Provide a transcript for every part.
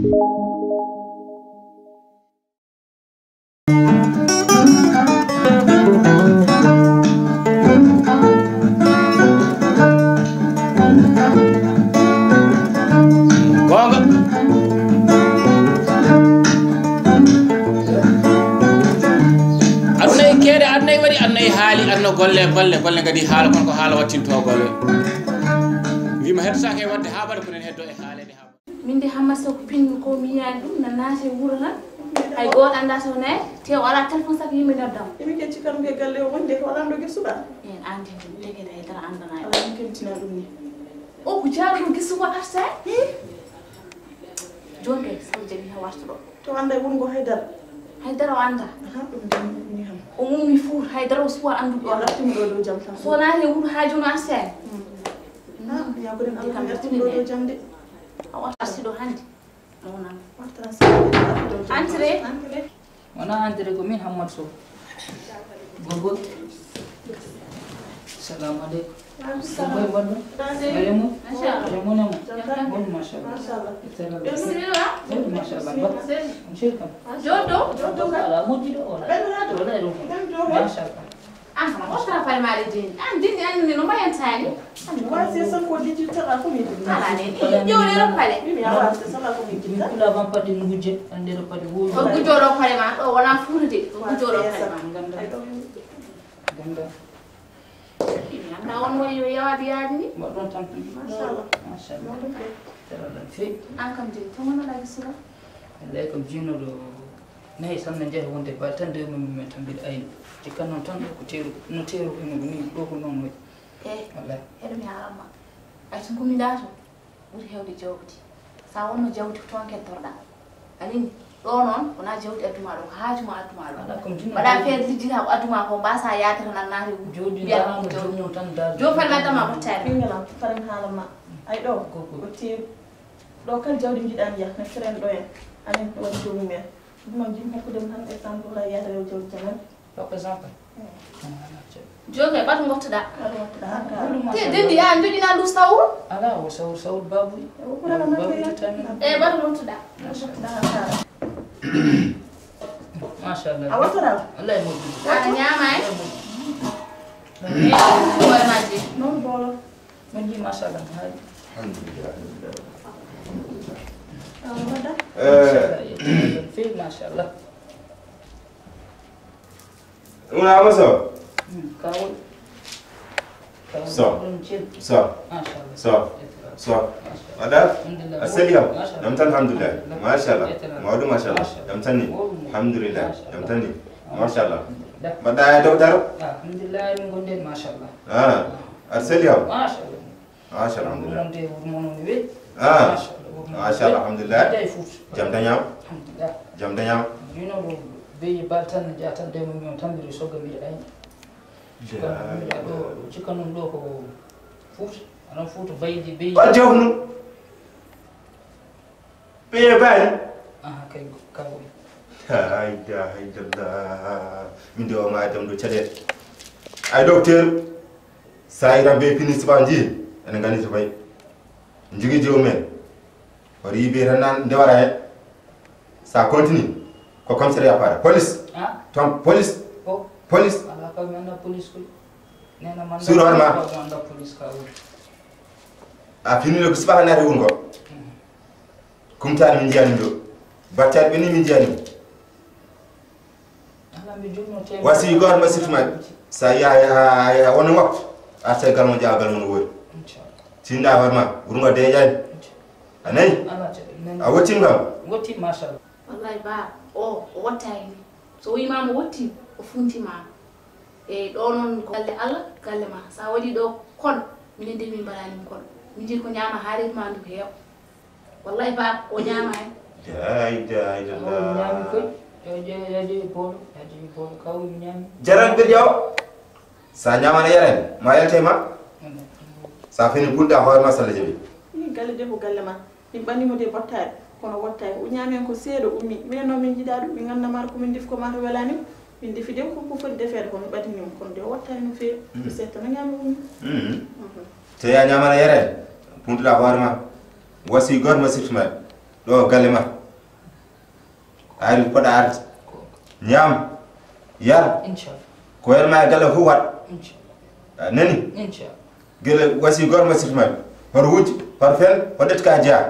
golle gadi haala kon ko haala wattinto golle wima heddotake wadde haɓade ko nen heddo e haalede ha min de hamma so pin ko mi yaani ɗum na naate wuro tan hay goto anda so ne te wala téléphone sak yimɓe noddam emi kecci kam ɓe galle o wonde ko wala dogue suɓa en andi tegede haydara andana ala mi kentina ɗum ni o ko jaaɗum gisu waɗata joni kay sabu jaɓi ha wartuɗo to anda wongo haydara o anda ɗum dani ham o mummi fuur haydara o suwa anduɗo o artimi ɗo dow jam tan so naate wuro ha joni arsen yagoɗen allah mi artimi ɗo dow jam de a wartasiɗo hannde nonan wartara entré wona entré ko min Hammadou Sow gogol salamu aleykum boy bonɗo alemu alemune mo bonɗo machallah machallah on ceri kam joɗɗo ala moƴƴiɗo wala ɗum machallah an kama hottata pale maɗe dini an dindi andini no mbayantani wase san ko digital ko mi ala ne ƴewɗero pale mi awase sala ko mi min kulaban paɗe gujje andero paɗe o gujoɗo pale ma ɗo wona fuurude o gujoɗo pale ma ganda ganda anda on woni yo yawade yaadi ni mbaɗɗon tan machallah machallah teraɗan fewi an kam jeni to gonoɗa bisura allay kam jinoɗo nayi sanne jeeha wonde ba tan 2000 tan mbiɗa ayno cikkan noon tan ɗo ko teeru no teeru eno ni ɗo ko noon wayi wallay heɗo mi haalanma ay tun komi daato ɓuuri hewde jawdi sa wonno jawdi ko toon kettorɗa anini ɗo noon wona jawdi adduma ɗo ko haajuma adduma ɗo waɗa feere lijjita ko adduma ko mbasa yaade tan annaade jawdi darama jawdi tan dar jo fal maddama hottare ɓingelam faren haalanma ay ɗo ko teeru ɗo kala jawdi jiɗan yaa ne feren ɗo en anen woni jomumen ɗumon jim hokkudem tan exemple la yiyata rew jawdi jamen par exemple joge ɓatu gottoɗa te dendi ya joɗina lus tawru ala o sawr babuy babuy tami e ɓatu gottoɗa machallah a wattoɗa allah e moƴƴi ana ñaama e hooremaji noon boolo moƴƴi machallah haaji fewi machallah una maso kawol so machallah so ada asaliam nam tan alhamdulillah mashallah mawdu mashallah nam tan ni alhamdulillah nam tan ni mashallah bada doctor alhamdulillah min gonden machallah asaliam machallah alhamdulillah wonde wurmono ni we mashallah alhamdulillah jam dañam you know be baltan jatan de mo tan bi so gambi ay cikanum do ko foot ana foot baydi be ba jawnu be bal kay kawo hayda min do ma dam do cede ay docteur sayra be principal ji en ngani to bay njigi jomen wari be tan de wara ça continue ko commissariat para police tom police police ala ka manda police ko nena manda sur arma manda police ka wuri a fini ko subaha naati wongo kumtaani min jiyani do battaade ɓe ni min jiyani ala mi jumno te wasi goto ma sifma sa ya wona waktu arte galmo jaagal mon woori tinda horma wurngo deeƴani anayi a wottimi kam wotti machallah wallahi ba o wattani so wimama wotti o funtimama e ɗo noon ko galle Allah galle ma sa waɗi ɗo kon minen de min mbaɗanimi kon min jiɗi ko ñaama haaretma ndu ko heew wallahi ba o ñaama hen ñaami koy yaji bolo kaw mi ñaami jaran bir jaw sa ñamana yaren ma yelte ma sa fini pulɗa hoorema salla jaɓi ni galle de ko galle ma min ɓannimo de bottare kono wottay o ñaamen ko seeɗa ummi minen min jiɗa ɗum min gandamata komin def ko mata welani min defi dem ko foti defede kono ɓaɗinimo kono de wottani no feewi seeɗa no ñaami ummi te ya ñamana yaren puntuɗa hoorema wasi goto ma siftumaɗe ɗo galle ma ari koɗa arde ñaam yar ko welma e galle fof waɗ nani gele wasi goto masirtumaɓe hoto wujji hoto fel hoɗet ka jeeya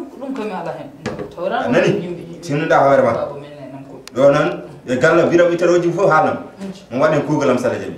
nani tinnuɗa hoore ma ɗo noon e galle biɗam ittata wojji fof haalnam on waɗen kuugalam sala jaɓi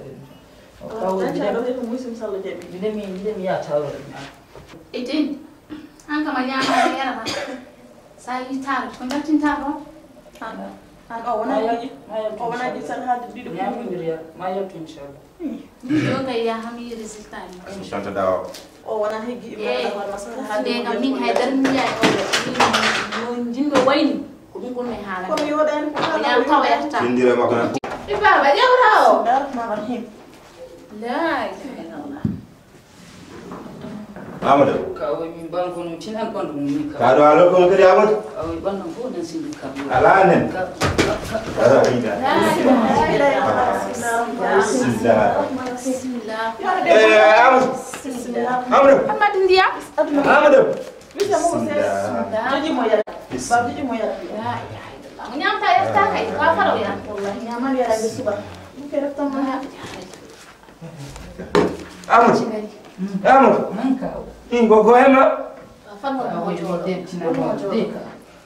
Eden, an kama nyama ya yara sa yi taro ko ndatin taro an o wana di sal hadu di ya mi diriya ma ya tun inshallah yo ga ya hami resultat ni santa dawa o wana hegi ibada war masal hadu de ga min haydar mi ya o jindo wayni ko dum ko me hala ko mi yodan ko ya tawa ya ta indira makana e baba jawrawo Bismillahirrahmanirrahim la ilaha illallah Amadou kawo min banko no tin an bandu min ka kaɗo alo ko kadi Amadou awo bandu ko nan sindi ka ala nen bismillah Amadou Amadou ndiya Amadou bisa mo joji mo yara babu mo yara la ilaha illallah nyam ta yafta kay ka faro ya wallahi nyamal yara be suba mu ke rafta mo Amadou Amadou man ka go hema faro awo yo de tina ba de ka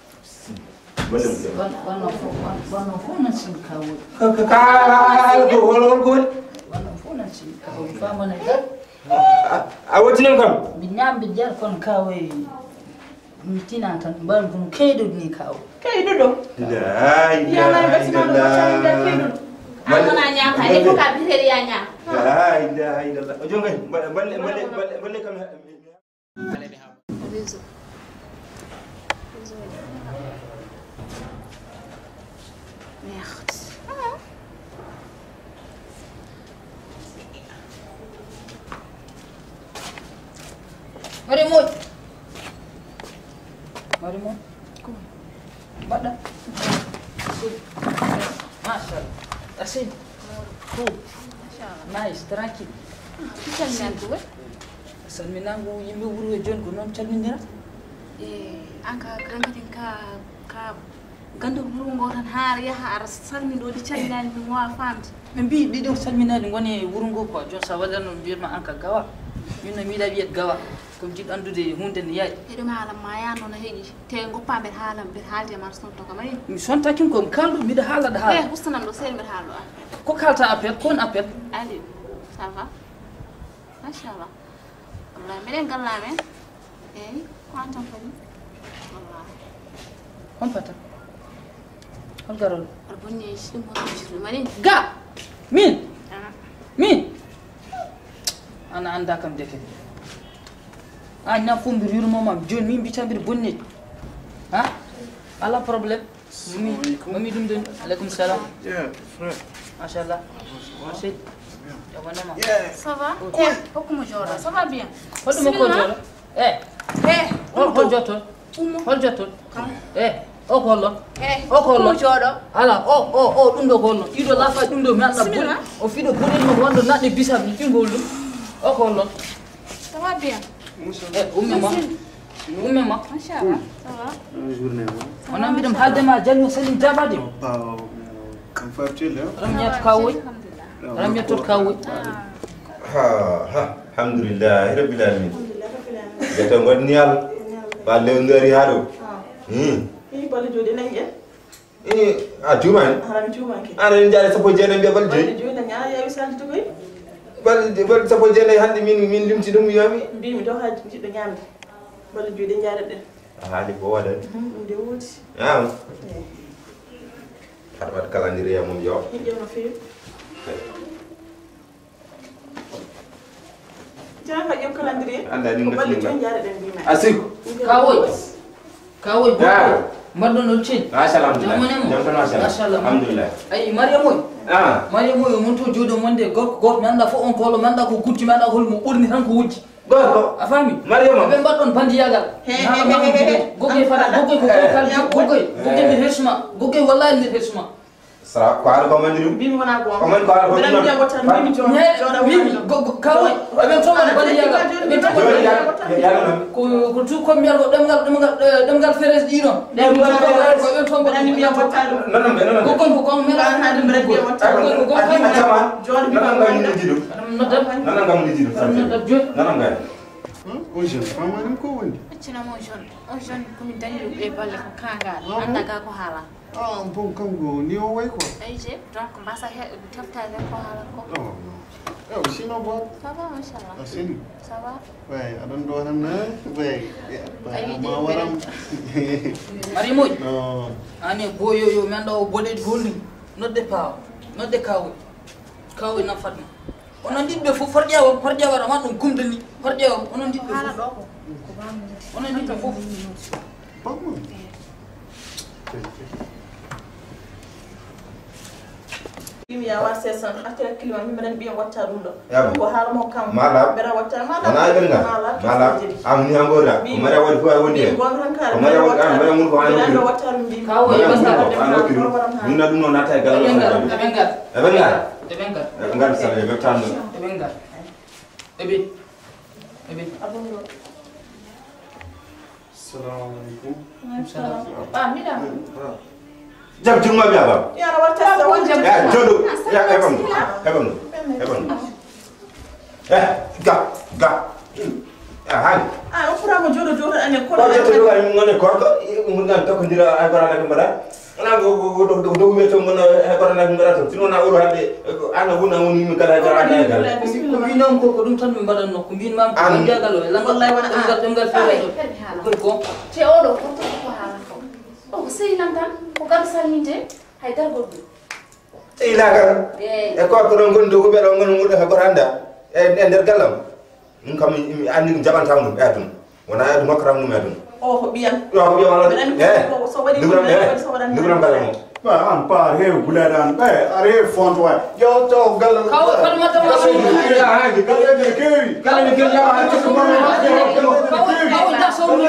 bana fo nan sin kawo ka go hol bana fo nan sin kawo fa mana da a wotinem kam binyam bi jar kon kawo mitina tan ban kun kaydo ni kawo kay dudo la ya na be sima do changa kay dudo amana nya ka ne ko ka bi ya nya la ilaha illallah o jongay balle kam Merde. Marimoy. Marimoy. Bada. Mashallah. Asin. Cool. Nice, tranquil. Salminangu Salminangu yimɓe wuro e joni ko noon calmindira? an ka kankadin ka ganda wuro ngo tan haar yaha ara salminode calminani min wawa famde ɓe mbi ɗiɗo salminaɗi goni e wuro ngo quoi joni sa wallatno mbiyatma an ka gawa min no miiɗa wiyat gawa komi jiɗɗo andude hunde ne yaaƴi heɗum haalam ma yano no heeƴi te goppa mbeɗa haalam mbeɗa haalde mar sonto kam ayi mi sontakin komi kalɗo mbiɗa haalaɗa haala ustanam ɗo seeɗa mbeɗa haalɗo an ko kalta appel kon appel ali ça va machallah wallahi mbeɗen gallamen eyyi ko an tan fani wallahi on pata hol garol aɗa bonni e ɗum hono jirɗum mani ga min ana anda kam deke an na fo mbir yurmomam joni min mbita mbiɗa bonneji ha ala probléme mami ɗum don aleykum salam machallah seydi jamanema ça va hokkuma jooɗo ça va bien hoɗuma ko jooɗo hol jottol hol jottol o ko hollon o ko hollon jooɗo ala o ɗum ɗo ko hollon ɗiɗo laafa ɗum ɗo mi anda boni o fiɗo bonelma ko wando naɗɗe bisam ni ƴingol ɗum o ko hollon ça va bien ummema machallah ça va ona mbiɗam haaldema jalmi o salim jaɓade kam fartile aɗam ñeeto kawoy aɗam ñettoto kawoy alhamdulillahi rabbil alamin jeto gonni Allah ba lewndari ha ɗo ini balle jodi nayi en a tumani haram tumanke ana en jaade sappo jeenayi mbiya balde balle joyi jodi na nya yawi salde koy balde sappo jeenayi hande min limti ɗum wiyami mbimi do haaji jiɗɗo ñamde balle jodi jaade ɗen a haali ko waɗani ɗum de woodi am haɗa waɗa calendrier mum yo hiƴƴo no feewi janga ƴew calendrier anda ni ko balle ngasmi joni jaade ɗen mbima asiko kawoy goɗɗo mbaɗɗon o ceni machallah jamonemo jam tan machallah alhamdulillah ayi mariamoy mariamoy mon to jooɗo monde gorko goto mi anda fof on ko holo mi anda ko gutti mi anda ko holmo ɓurni tan ko wujji gorko a faami mariama ɓe mbaɗɗon bandiyagal gogoy fata gogoy ko kalji gogoy nder hersuma gogoy wallahi nder hersuma Sara ko ala ko mandiri. Bimi wona gon. Ko man ko ala ko. Biram biya wata bimi jona. Jona Mimi kawo ben to man bali yaga. Ben to ko tu ko mi algo demgal feres dino. Ben to Biram biya wata. Non. Ko mera ha dum biram biya wata. Jona bimi Nana ngam ni jidu. Nana ngam. O jeune, fama ko woni. accina mo jeune komin dañi ɗum ɓe balle ko kangal anda ga ko haala Ah, bon kango ni o way ko. ay je donc mbasa teftade ko haala ko Oh. Eh, sinon bon. ça va machallah Ah, c'est ça va Ouais, adon do nan na. Ouais. Ay, Ma waram. Mari moy. Non. Ani boyo yo mendo boded golni. Nodde paw. Nodde kawo. Kawo na fatma. Onon dibbe fu farjawa ma dum gumdani. Farjawa onon dibbe haala fu. ɗo ko bamde Onon dibbe fu. Pas moi. bimi ya wa sesan atira kilima mi madan biya wata dum do. Ya, Ko haala mo kam. Malab. Bera wata Ana ay nga. Malab. Am ni angora. Ko mara wadi ko ay wonde. Gon ran kala. Ko mara wadi am mara mun ko ay Biram wonde. wata dum bimi. Kawo e basta Min na dum no nata gal. Ebengal. Ebengal. Ebengal sala e betando. Ebengal. Ebe. Assalamualaikum. ah midam Jam juma bi aba. Ya wata sa wonja. Ya jodo. Ya ebam. Ga. Ya han. Ah, o fura mo jodo ane ko. Ko jodo do ay ngone ko mun ngan to ko dira ay bara nak mbara. Ana go meto mon ay bara nak mbara to sino na uro hande ana wona woni mi kala gara na gal. Ko mi non ko dum tan mi mbadan no ko min mam ko jagalo la Wallahi wana demgal fere ko te oɗo foto ko haala ko o ko seynam tan ko gar salminte hay dar goɗɗum Ila gar. eyi E ko don gondo ko be don gondo mudo ha goranda. E der galam. Min kam mi andi jabantam dum e adun. Wona adu makram dum e adun. O ko biyam. Yo ko bi wala. So wadi Niguram galam. Ba am pa he buladan. Are font wa. Yo to gal. kawo par mata ma so Ya ha gi Gal de kewi. galam ni ke ya ha to mo. kawo da so no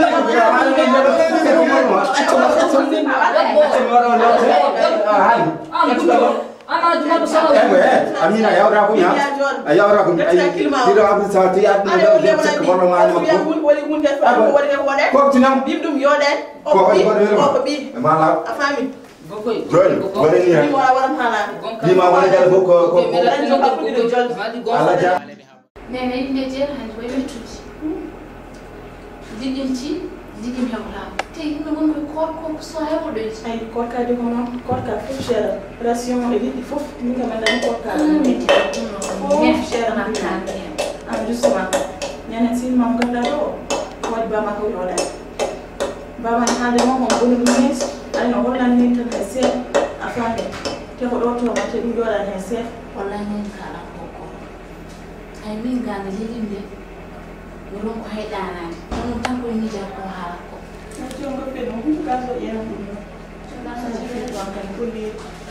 ana duma do sala Amina ya ora ko ya. Ya ora ko ay. Dilo abdu saati at no do se ko bono ma ko. Wali mun def ko wadi ko wade. Ko tinam. Bim dum yode. Ko bi. Mala. Afami. gokoy Joni. Wala ni Bim wala wala hala. Di ma wala dal ko ala ja. nene yimɓe jeer hande koye wettude jiɗɗimti jiɗɗim heɓotama te yimɓe gon koye korko so heɓoɗoyji Ay korka de ko non korka fu cher. Ration de di fof mi ka manda korka. hen cherna tande hen Am justement. Nene sin mam ganda do. Wadi ba ma ko yoda. Ba man hande mo mo bonu mis. Ay no hollan ni tan se afande. Te ko do to ma te dum yoda ne se. walla hen kala koko hay min ganda jiɗimde wolon ko hayɗanani onon tan koye mija ko haala ko Na ti on ko pe no ko ka so yena dum. Na sa ci fe to kan ko li.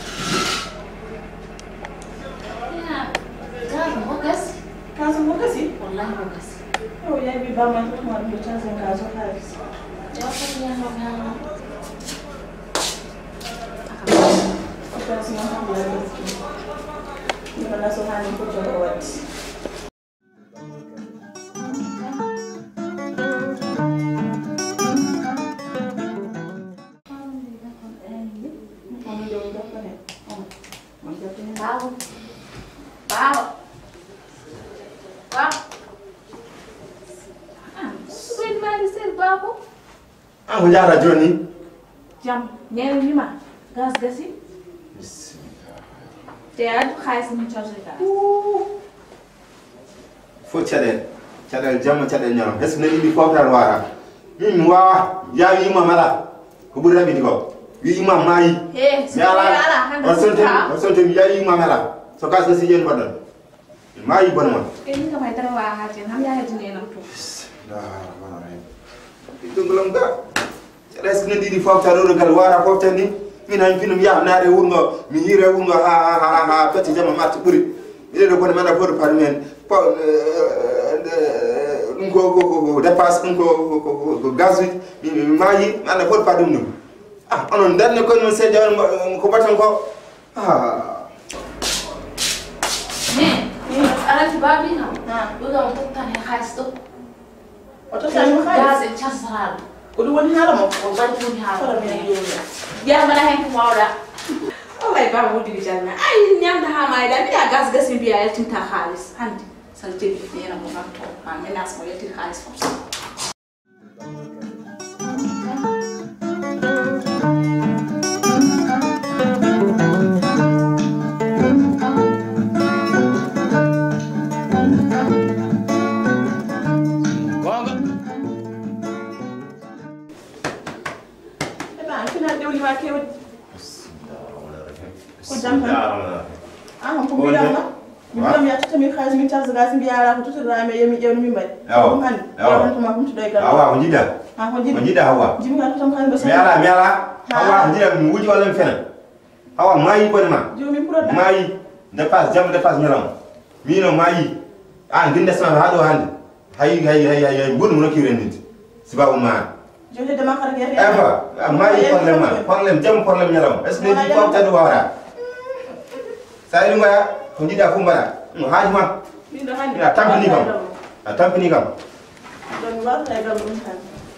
ina gaso ko gasi Ka so mo kasi. wallahi ko gasi O ya bi ba man ko ma do tan sen ka so ha. yawtanyano gama Opération ha ya do. Ni bana so ha ni ko to wati. Bawo. Bawo. Bawo. Sulit mali ser babo. An ko jara joni. Jam, nene wima gas gasi. Te adu khais ni charge gas. Fo cadel jamma cadel nyam es ne di foftal wara. Min wa ya yi mamala. Ko buri rabi ko. Wi imam mayi. Eh, ala hande O sonte mi ya yi mamala. So kas na si yen badal. Mayi bonma. Ini ka mai tarawa ha jen ham ya hedin enam to. Dungulum ga. Es ne di foftal ro gal wara foftal ni. Min han finum ya naare wurgo mi hire wurgo ha peti jama mat buri. Ile do ko manda for parmen. Ko dépasse ko gaz mi mayi anda fot padum dum ah onon danne ko non se jaw ko batan ko arati babi ha yoga mo tan khais to oto tan khais gaze chasral ko dum woni hala mo ko ban woni fara mi ya mala hen ko wawda wallahi ba mo digi janna ay nyamda ha may da biya gas gas biya yatin ta khalis handi salte ni na mo to ha menas mo yatin khalis fo Bilam ya tata mi xaalis mi charge gas mi yara ko tutu rame yemi jewni mi mbay aw man aw ko ma ko tutu gal awa ko jida ko jida ko jida hawa jimi ga tutam xaalis ba mi ala hawa jida mi wuji wala fena hawa mayi ko ma jumi pro mayi de passe jam de passe nyalam mi no mayi nginde sama hado hande hay bonu no kirendit sibabu ma jode de ma xara gere eva mayi problème jam problème nyalam est ce que di ko tadu wara sayru ma ko jida fu mbara haji ma mi do hande ya tampini kam don war lay dal dum tan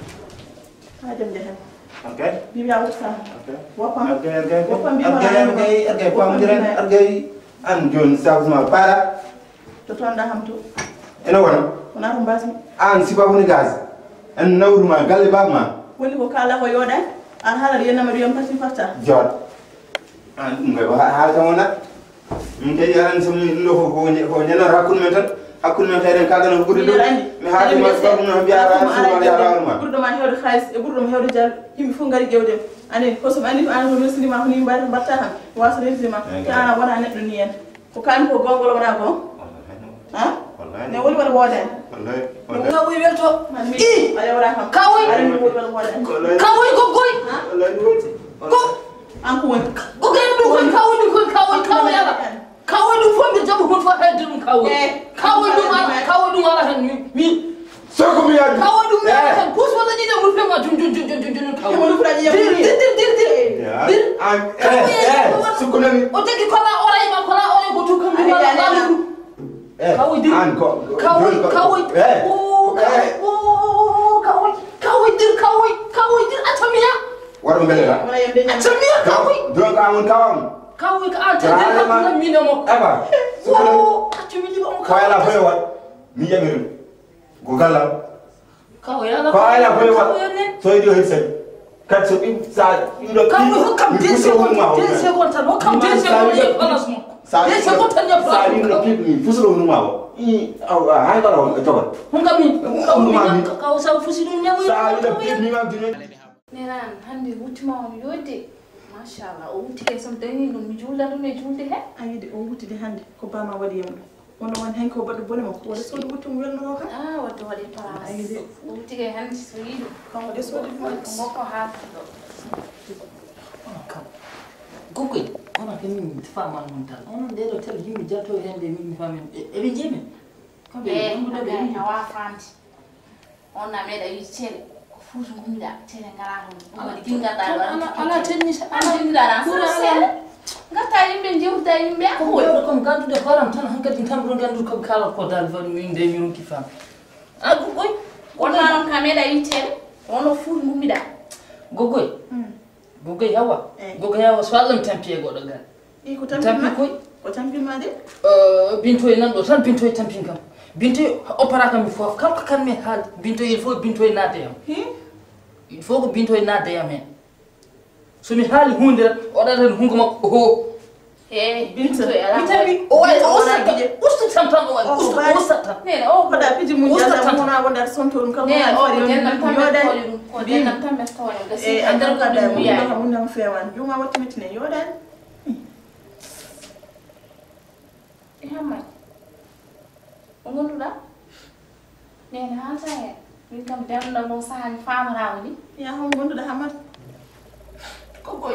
ha dem de hen okay bi ya wasa okay wopam okay pam diren argay an jon sabuma para to tonda hamto eno wona ona ko mbasi an sibabu ni gaz an nawruma galle babma woni ko kala ko yoda an hala yena ma yom pati fatta jot an ngai ba ha tamona ngey yaran sam ndo ko nyana rakun men tan kaga no guddo mi haati ma sabu no biara so biara ma guddo ma hewde khalis e guddo ma hewde jar yimbe fu ngari gewde ani ko so ani an ko resni ma ko ni mbar batta han waso resni ma ta wona neddo ni en ko kan ko gongolo wona ko ha wallahi ne woni wala woda wallahi ka wi welto i ala wala kam ka wi ala ni woni wala woda ka wi ko goy wallahi ko an ko woni ko gay du ko ka wi ala kawo du fombe jabu ko fa hedum kawo du ala han mi soko mi yadi kawo du mi kan pus wala ni de mulpe ma jun kawo mo fura ni dir soko nani o teki kola oray ko tu kam bi wala kawo dir kawo dir atamiya waro ngale la atamiya kawo donc amon kawam kawo ka ante de ka mi no mo aba wo atumi li mo kawo la foyo wat mi yamiru go galam kawo ya la kawo la foyo wat so idio hetse kat so bi sa indo kawo kam 10 secondes tan kam 10 secondes ye palas mo 10 secondes tan ye palas sa indo pip mi fusulo nu mawo I hay ko ron toba hungami kawo sa fusilu nyawo sa indo pip mi ma dinu nenan hande wutima on yode mashallah o wuti ke sam dani dum julla dum e julde he ayide o wuti de hande ko bama wadi yam on won hen ko baddo bonema ko wala so wutum welno ka waddo wadi para ayide o wuti ke hande so yido ko wadi so di moko ha Gogoy, ona ke min fama non tan. On de do tel yimi jatto hende min famen. E be jemi. Kambe on do be ni awa fanti on na meda yicel fusu gumda tele ngara on wadi kinga dal ala tenni ala dinda ran ngata yimbe jewta yimbe ko yo ko gandu de faram tan hankati tan ron gandu ko kala ko dal van min de mi ronki fam gogoy wona non kameda yicel ono fusu gumida gogoy gogoy yawa so Allah tampiye godo gal ko tampi koy ko tampi ma de bintoy nan do tan bintoy tampin kam bintoy opéra kam fof kala kan me hal bintoy il faut bintoy nade yam il faut ko bintoy nade yam hen so mi hali hunde o datan hungo makko ho bintoy ala bitabi o way usta tamtam o way usta ne o ko da piji mun jalla mo na wonda sonto dum kam ne o fari den tam yoda ko den tam to yo da si andar ka da mu ya mun na fewan juma wati mitine yoda hamma ngonduda ne na hata e min kam dem na mo sahan famara woni ya hon gonduda hamat gogoy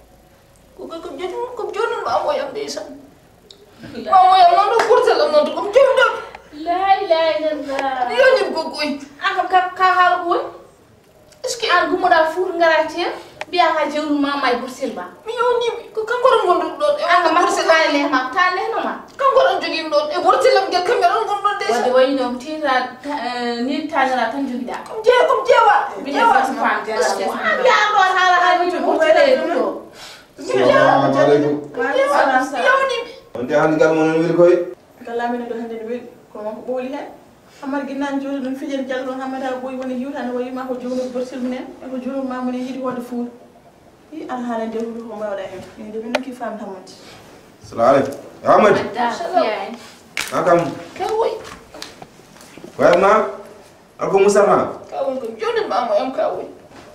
ko jonu ba mo yam de san mo yam non do kurtel non do ko jonu la ilaha illallah yo ni gogoy akam ka hal ko est ce que an gumo da fur ngara ci biya ka jewru mama e Bruxelles ba mi yoni ko kankoro gondu do e anga ma ko kale le ma ta le no ma kankoro jogi do e Bruxelles am gel cameron gondu de wadi way no tira ni tanara tan jogi da kom jewa ya do hala ko tele do Assalamu alaikum. yoni Onde han gal mon wil koy. galamine do hande be ko mon ko boli hen amar ginnan jodi dum fijen jaldo hamada boy woni yutane wayi ma ko jowno borsil munen e ko jowno ma mun yidi wode fuur yi al hala de ko mawda hen de min ki fam tamati Assalamu alaikum. Ahmad. Akam. kawoy Wa ma. Ako Mustafa. kawoy ko joni mama am kawoy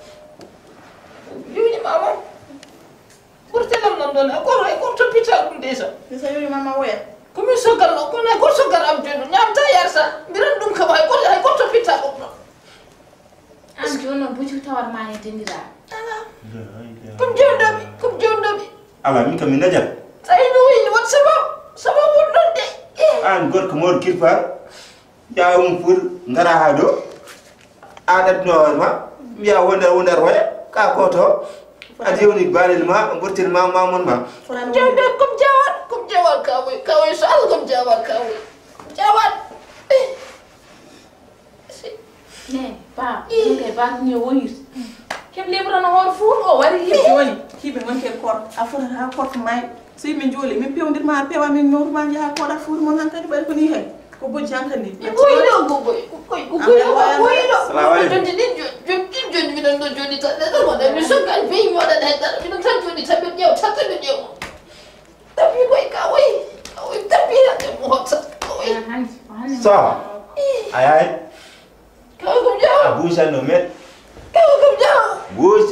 joni mama Bruxelles am non ko to pita dum desa ni sa yori mama woya komi sogal ko na ko sogal am jono nyam ta yarsa biran dum ka bay ko to pita dum am jono buju tawar ma ne dindira kom jondomi Ala min kam min najal. tay no wi wat sabab non de An gor ko mor kirfar. Jaawum fur ngara ha do. Adat no ma. Biya wondar waya ka ko to. Adi woni balil ma burtil ma mamun ma. jawde kom jawal kawoy so al kom jawal kawoy jawal ne ba ke ba ni woyir kem lebra no hor fuur o wari hibe woni hibe mon ke kor afura ha kor may sey min joli min pewdir ma pewa min noru ma jaha ko da fuur mon hankadi bari ko ni hen ko bojji hankadi boydo joni mi don joni ta da mo da mi so gal be mi wada da da mi don tan joni ta be jew ta be jew tapi koy kawoy tapi ya de mo ta kawoy So. Ay. kawoy kom jaw Abuja no met. kawoy kom jaw Buj.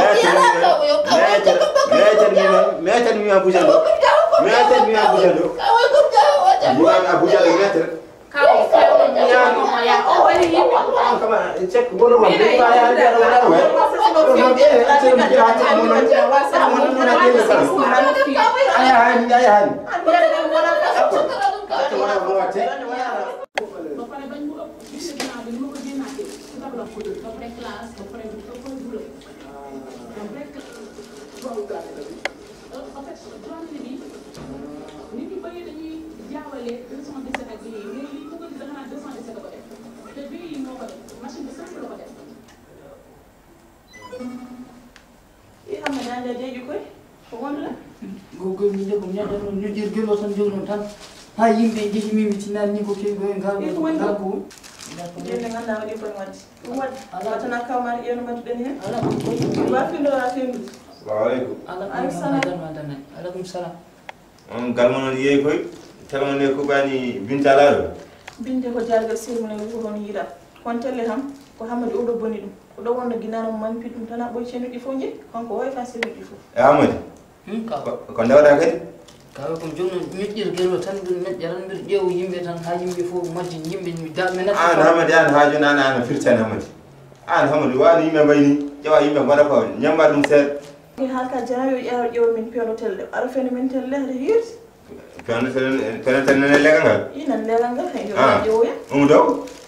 Meter mi Abuja do. Meter mi Abuja do. kawoy kom jaw Bukan Abuja do meter. ka ya o wari hibe Kama cek bono ma be ba ya da wala we. No be ya ce mi ja ta mo no. Mo na ke sa. Ay han. Google mi de ko nyada no nyir gelo tan jogno tan ha yimbe jehi mi mitina ni ko ke go ngal ko jende nganda wadi ko wadi atana kamar yeno matu den hen ala ko ba fi do ra fi Assalamu alaikum. alaikum salam On galmono yey koy. Telmone ko bani bintala. binde ko jargal sirmune ko hon yira kon telle ham ko hamadi o do boni dum o do wonno ginano man pitum tana boy cenu di fonje kanko way fa sirmi di fo Ahmad. Ko ndawda kadi. kawe ko jogno nyejjir gelo tan bir nejjaran bir jeew yimbe tan ha yimbe fo majji yimbe mi dal men An Ahmad an haaju nana an firtan Ahmad. An Ahmad wani yimbe bayni jawa yimbe ngora ko nyamba dum ser. ni halka jarayo ƴeewa min peewno telle ara fene min telle hade hirti Penetel ne legal. inan legal ngal hay yo ƴeewoya Do.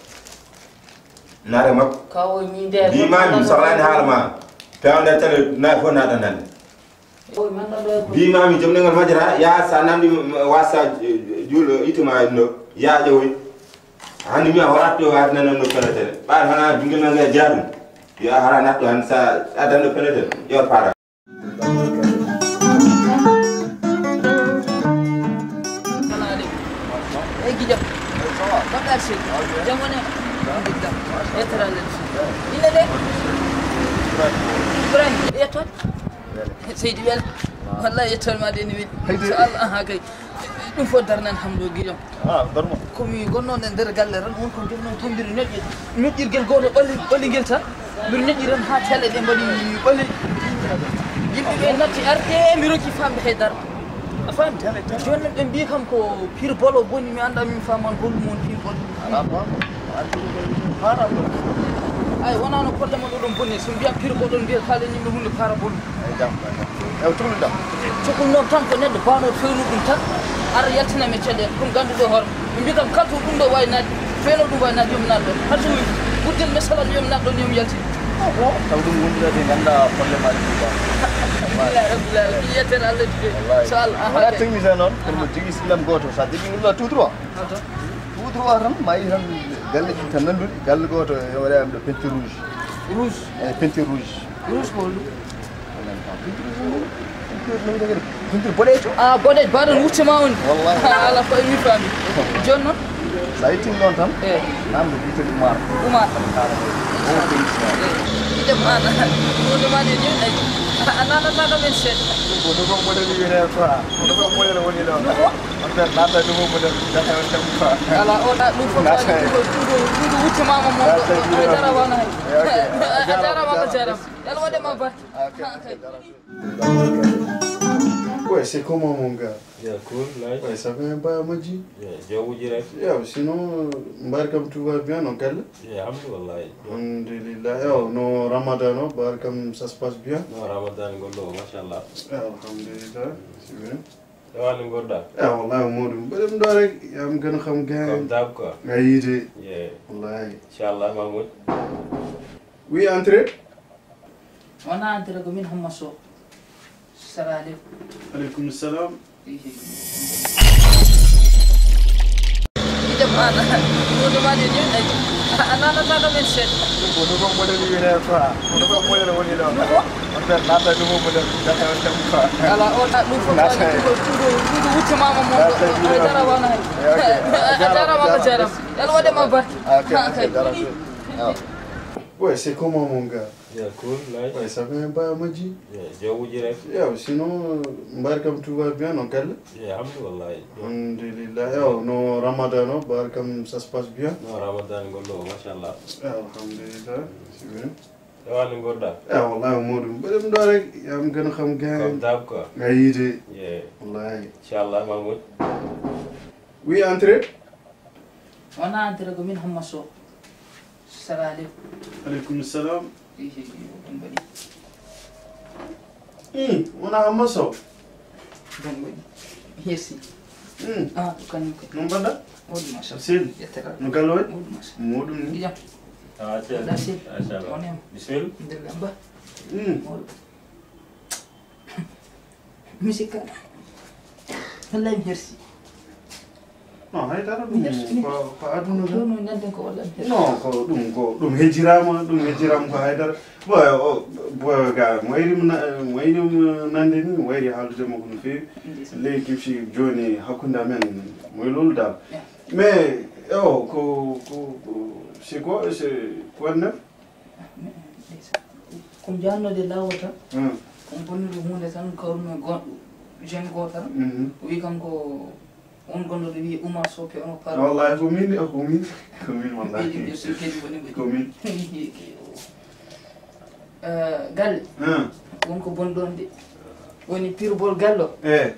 Nare mak. kawo mi de Bi ma mi soxlani halma. Pewnde tele na fo na dan. o man do Bi ma mi jomne ngal majira ya sa namdi wasa julo ituma no ya jawi. Handi mi horatto war nan no penetel. Ba hana bingel ngal jaadu. Ya hara natto han sa adan no penetel. Yor para. gijam bakar shi jamone alhamdulillah etran ina de Ibrahim eton seydi wel wallahi etol ma de ni wi inshallah ha kay dum fo darnan hamdo gijam darmo komi gonnon e nder galle ran on ko jomnon tombiri ñoƴƴirgel goto ɓalligel tan mbir ñoƴƴiren ha tele ɗe mbaɗi ɓalli yimɓeɓe natti arde mi rokki famde haydara a faami joni ɓe mbi kam ko pire bolo boni mi anda min faman hollum on pire bolo ay wonano kolle mon oɗon bonni so mbiya pire oɗon mbiya kaalen yimɓe hunde para bolo cukalnom tan ko neɗɗo banoɗo fewnu ɗum tan ara yaltinami caɗele ɗum ganduɗo hoore ɓe mbi kam kala to ɗum ɗo wawi nadde fewno ɗum wawi nadde yomi nadɗon hay so guddel me salat yomi nadɗon yomi yaltin taw ɗum wondirade ganda probléme aji ɗi Alhamdulillah yeten Allah inchallah wona technicien noon kono jogui sillam goto sa jogui ɗum tout droit tan mayi tan galle ɗi tan nanduɗi galle goto e waɗama ɗo peinture rouge peinture rouge ko ɗum peinture boɗejo boɗejo baɗon wuccema on wallahi ala ko mi faami joni noon sa yettin ɗon tan namde biteɗi Oumar idem an ɗoɗo ma ne ni a nanataka men seeɗa ko nouveau modèle wiyete quoi nouveau modèle woni ɗo on ɓe nata nouveau modèle jata on tan quoi ala oɗa ɗum fof ɗuɗo wuccamama moom a jaramana hay a jarama ko jarama yalla waɗema barke Ouais, c'est comment mon gars? Yeah, cool, nice. Ouais, ça fait un pas Maji? Yeah, Joe direct. Yeah, sinon, Barkam tout va bien, non, Kal? Yeah, alhamdulillah. Alhamdulillah. Yeah, no Ramadan, Barkam, ça se passe bien? No Ramadan, Goldo, mashallah. Yeah, alhamdulillah. C'est bien. Yeah, Ngorda. Yeah, wallah, Modou. Badam Darek, I'm gonna come again. Comme d'hab, quoi. Aïe, Yeah. wallahi. Inshallah, Mahmoud. Oui, entrez. On a entré comme une hammaso. Salam Alaikum salam. idem an ɗoɗo ma ne ni a nanataka men seeɗa ko nouveau modèle wiyete quoi nouveau modèle woni ɗo on ɓe nata nouveau modèle jata on tan quoi ala oɗa ɗum fof ɗuɗo wuccamama moom a jaramana hay a jarama ko jarama yalla waɗema barke Ouais, c'est comment mon gars? Yeah, cool, nice. Ouais, ça fait un pas Maji? Yeah, Joe direct. Yeah, sinon, Barkam tout va bien, non, Kal? Yeah, alhamdulillah. Alhamdulillah. Yeah, no Ramadan, Barkam, ça se passe bien? No Ramadan, Goldo, mashallah. Yeah, alhamdulillah. C'est bien. Yeah, Ngorda. Yeah, wallah, Modou. Badam Darek, I'm gonna come Comme again. d'hab, quoi. Aïe, Yeah. wallahi. Inshallah, Mahmoud. Oui, entrez. on a entré comme une hammaso salam Alaikum salam. ɗum waɗi On a un masso. ɗum waɗi yesi kañum ko Non, bada? woɗi machallah Sil. yettata No Kaloy? woɗi machallah Modou ni. jam Ah, tiens. Merci. Mashallah. On aime. Bismillah. ndirgam ba musique ka wallahi mi hersi Non, hay dara ɗum ko aduna ɗo no nanden ko wallahi mi hersi non ko ɗum hejjirama ko haydara boyo ga mo wayrim nande ni wayri haaldude makko no feewi ley kifsi joni hakkude amen moye lolu dal mais ko c'est quoi neuf komi jannode lawol tan on bonnude hunde tan kawruno goɗɗo jeune goto tan o wi kam ko on gonɗo ɗo wiye Oumar Sow pe ono par wallahi ko min wallahi ko min galle wonko bonɗon de woni pirobol gallo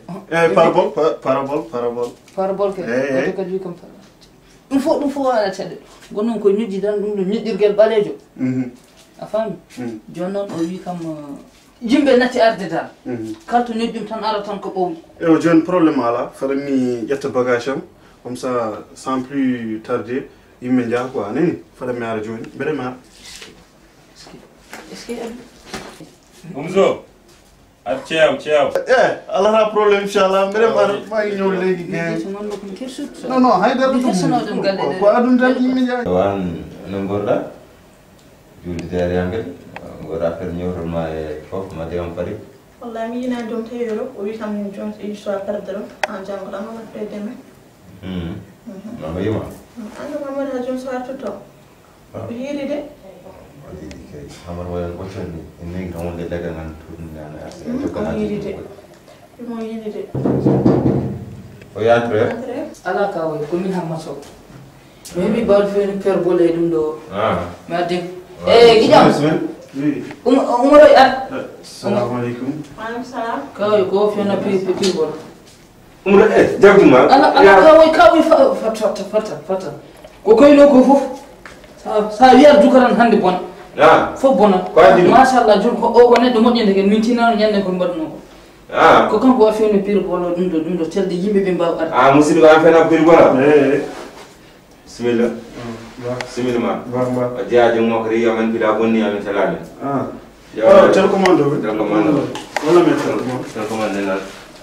parabol ke oto kadi wi kam ɗum fof waɗa caɗe gonnoon koye ñoƴƴi tan ɗum ɗo ñoƴƴirguel ɓalejo a faami joni noon o wi kam yimɓe natti arde dal kala to ñoƴƴum tan ara tan ko ɓowɗi eyo joni probléme ala fata mi ƴetta bagage am comme ça sans plus tarder yimɓe jaaha quoi anani fata mi ara joni mbeɗa mi ara est ce que Umzo. Ciao. alata probléme inchallah mbeɗa mi ara ma ngi ñëw léegi so gonɗo komi kersut non haydara ɗum galle ko aduna tan yimɓe jaaha wan no gorɗa juulidere yangel goɗa affaire ñewtotma e fof ma degam paari wallahi mi yina joom tawi yoro o wi kam joom histoire perdre en janggoɗa mamat ɗo deme mama yima anda mamadou ha joom soir toto o hiiri de waɗiɗi kay hamar wayan ɓocconni e negi tan wonde leggal ngan tuɗnane ko hiiri de imo yiini de o yantre ala ka way komin hamma sow mi heeɓi bawɗo fewni perbol e ɗum ɗo mi addi guiƴam umaro e ar assalamu aleykum maaleykum salam kawoy ko fewna pirbol umra jagduma ala kawoy fata ko koyno ko fof sa wiyata dukaran hannde bona fof bona machallah joni ko neɗɗo moƴƴinde ken min tinano ñande ko mbaɗuno ko kanko wa fewni pirbol o ɗum ɗo telde yimɓe ɓe mbawa arde musidɗo an fena pirbol bismillah similima Bamba. dia jung mo kri yaman bila bonni amin salane tel commando bi tel commando wala me tel commando nan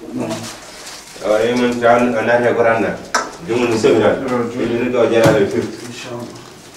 yaman tan anata goranda jung no semira ni ko jara le fir inshallah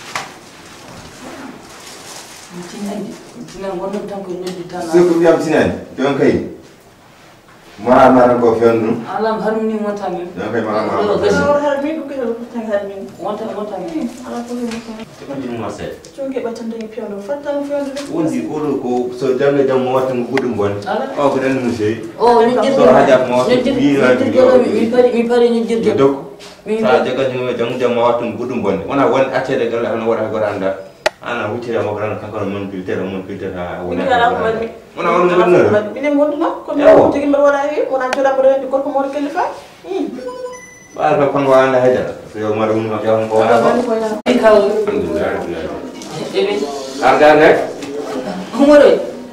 Tinan wannan tanko ne di tana. Suku yam tinan don kai mara ko fendu Alam har ni mota mi. don kai mara har min ko ko tan har min Mota mi. ala ko mi ko ni mo se chonge batande ni piondo fatam piondo wondi odo ko so jange jam mo watan gudum bon o ko den no sey Oh, ni so haja mo mi pare ni jirge. dok sa jaga jam mo watan gudum bon wona won accede gal hono wara goranda ana wucce mo grana kanko mon filter ha wona wona won ngel mine gonduno ko mi ko tigi mbar wala wi wona jola mbar rendi ko mo kelifa ba ko kon wala haja so yo mara mun ma jaw ko wala Ai kawo. Ebe. arga rek Humore.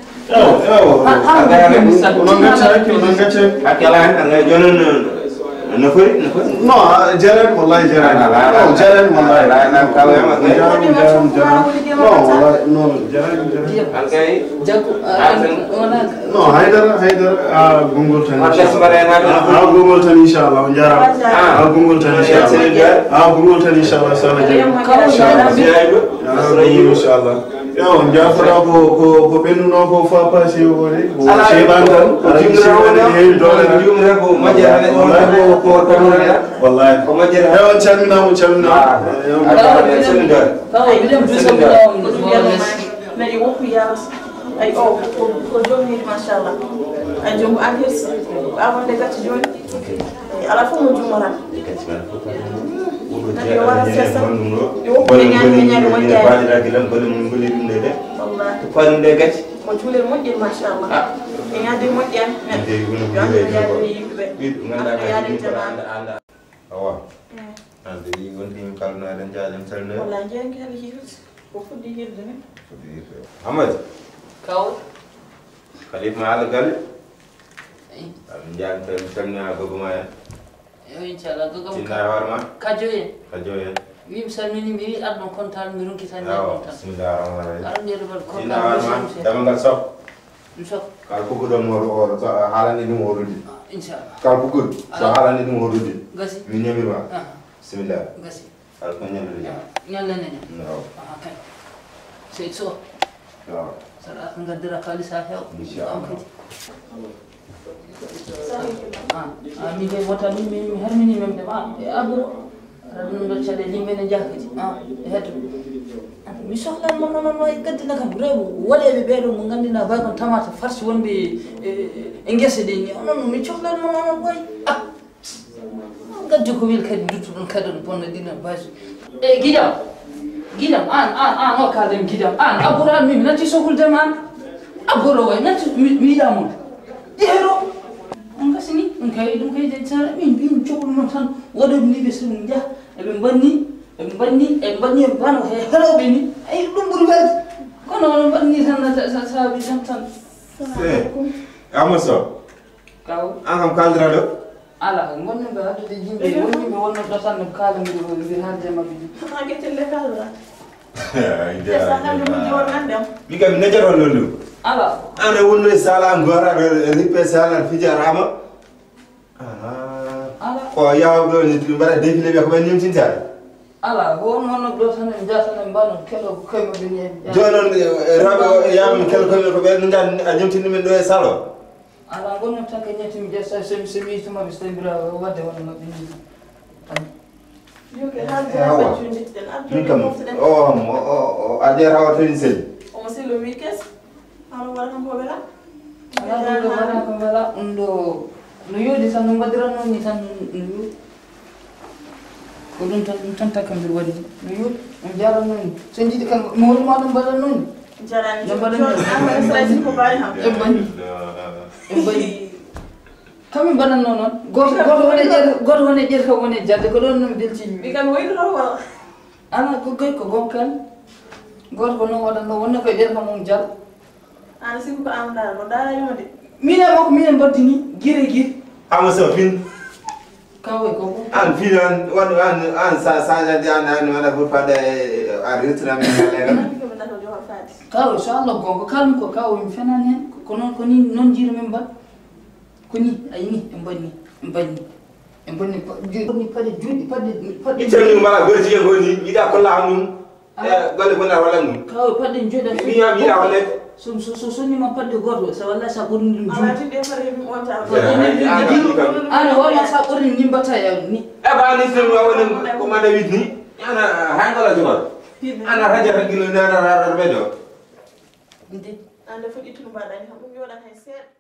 arga rek unanga check akala arga jonon na fori no jaran wallahi jaran no jaran wallahi na kawe ma jaran no wallahi no jaran alkay Jago. no haidar gungul tan Arga sibare na gungul tan inshallah jaran gungul tan inshallah gungul tan inshallah sala inshallah yo jafara ko benno ko fa passé woni ko sebangal jumre ko majjere ko tamira wallahi ko majjere yo calmina Kawo bilam du so na di wokku yalla ay ko joni mashallah ay jom ahis avant de gatti joni ala fu mo jumara ko julel moƴƴel machallah e yade moƴƴan awa ande yi gonti kalna den jaajem salne wala jengi hal hirde ko fuddi hirde ni Ahmad Kawo. khalif ma ala gal am jaan tan salna gogo ma Yo inshallah go tinna warma kajoye. kajoyen Wi salmini mi adno kontaan mi runki tan awa kontaan. bismillahirrahmanirrahim Arande do tinna warma damangal sok Inshallah. kal pugudo mo o halani dum o rudi Inshallah. kal pugud so halani dum o rudi Gasi. mi nyamirma Ah, bismillah gasi. al ko nyamiri Nyalla nene. no Okay. Say so. no Sara ngadira khalisa hew. inshallah Mi de mota mi hermini mem de ma e abro radun do chade himbe ne jakati heto mi sohlan mon non way gaddina kam rewu waleɓe ɓeɗo mo gandina bay kon tamata farsi wonɓe e guese ɗe ni onon mi cohlan mon onon boy gaddi ko wil kadi duttuɗon kadi on bonna ɗina basi e guiɗam an o kaldem guiɗam an abboro an mimi natti sohuldema an abboro way natti mi yiɗamon ƴeero on gasini ɗum kay sara min mbimi cohluno tan waɗoɓe ni ɓe somin jaa eɓe banni e bano he heloɓe ni ay ɗum ɓuuri welde kono ono banni tan saabi tan Amoso kaw an kam kaldira ɗo ala gonnoɓe haddude yimɓe wonimɓe wonnoɗo tan no kaala mbiɗe haalde mabɓe ni ha getelle kalra ja sa hande mo jonnandem mi kam nejaro lollu ala ana wonno sala ngora rippe sala fijarama ala ko yawɗo ni mbaɗa défilé ɓe ko ɓen nimtintare ala wonno ɗo tan en jatan en mbano kelo koymaɓe ni jonon rewɓe yawmi kelo koyɓe ko ɓen gan a ñamtini men ɗo e salo ala gonno tan ko ñettimi jessa somi yittumaɓe so tawi mbiɗa wadde hono mabɓe ni yoke haalde ha junditten min kam moftuɗen o ade rawa toni seli omo silo mi kes hano wala tan ko wela ala ɗum ɗo waɗa ko wela ɗum ɗo no yoodi tan no mbaɗiranno ni tan no yoodi ko ɗum tan takka mbiɗa waɗi no yoodi on jaranno ni so jiiɗi kan mo wonima ɗum mbaɗanno ni jarani No mbaɗanno amsrati ko bawi ham en mbaɗi kami mbaɗanno noon goto wone ƴeer kam wone jadde ko ɗon noon beltimi ɓi kam woydoro wala ala ko goy ko gonkan goto ko noon waɗanno wonno koye ƴeer kam on jal an sibu ko am dara no darayimo de mine makko minen mbaddini guire Amoso fin kawe ko an fin an sañade an waɗa pour fadde a retira men lega ko na do jox faati kaw so Allah gongo kalm ko kaw mi fenan hen ko non jiru men ba ko ni ay ni en bonni pade juudi pade itani mala goji e goni yida ko la mum golle bona wala mum kaw pade jooda mi yida wala so ni ma pade goto sa walla sa ɓurni ɗum ala ti de fare mi wonta ana wala sa ɓurni nimbata ya ni e ba ni so wala ko ma David ni ana hangala jobar ana raja gilo na bedo ande fo itu mbadani xam mi wala hay seet